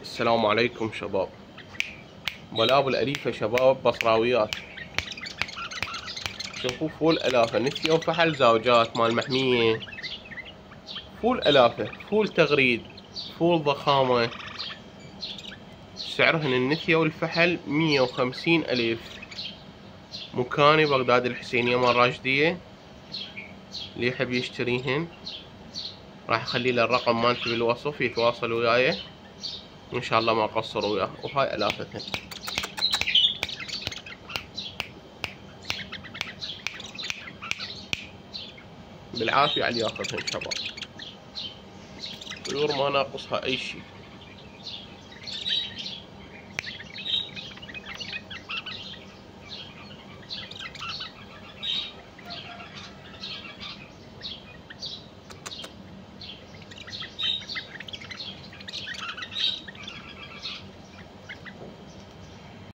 السلام عليكم شباب. بلاب الأليفة شباب بصراويات. شوفوا فول ألافة نسية وفحل زوجات مال محمية. فول ألافة، فول تغريد، فول ضخامة. سعرهن النسية والفحل 150 ألف. مكاني بغداد الحسينية مال راشدية. اللي يحب يشتريهن راح اخلي له الرقم مالتي بالوصف يتواصل وياي وان شاء الله ما اقصر وياه. وهاي ألافتهن بالعافية على اللي ياخذهن شباب. طيور ما ناقصها اي شي.